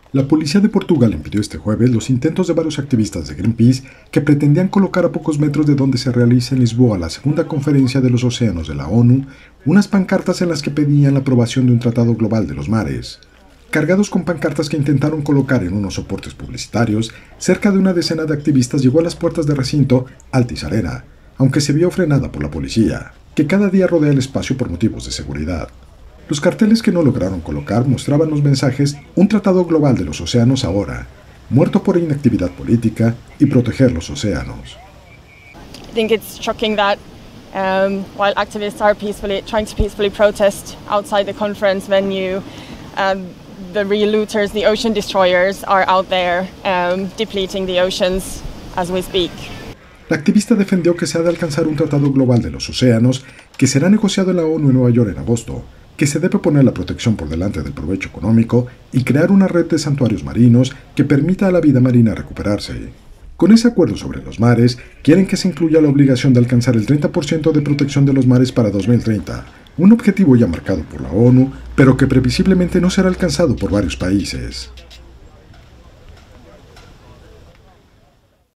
La policía de Portugal impidió este jueves los intentos de varios activistas de Greenpeace que pretendían colocar a pocos metros de donde se realiza en Lisboa la segunda conferencia de los océanos de la ONU, unas pancartas en las que pedían la aprobación de un tratado global de los mares. Cargados con pancartas que intentaron colocar en unos soportes publicitarios, cerca de una decena de activistas llegó a las puertas del recinto Altice Arena, aunque se vio frenada por la policía, que cada día rodea el espacio por motivos de seguridad. Los carteles que no lograron colocar mostraban los mensajes «Un tratado global de los océanos ahora», «Muerto por inactividad política» y «Proteger los océanos». I think it's shocking that while activists are trying to peacefully protest outside the conference venue, the real looters, the ocean destroyers, are out there depleting the oceans as we speak. La activista defendió que se ha de alcanzar un tratado global de los océanos que será negociado en la ONU en Nueva York en agosto, que se debe poner la protección por delante del provecho económico y crear una red de santuarios marinos que permita a la vida marina recuperarse. Con ese acuerdo sobre los mares, quieren que se incluya la obligación de alcanzar el 30% de protección de los mares para 2030, un objetivo ya marcado por la ONU, pero que previsiblemente no será alcanzado por varios países.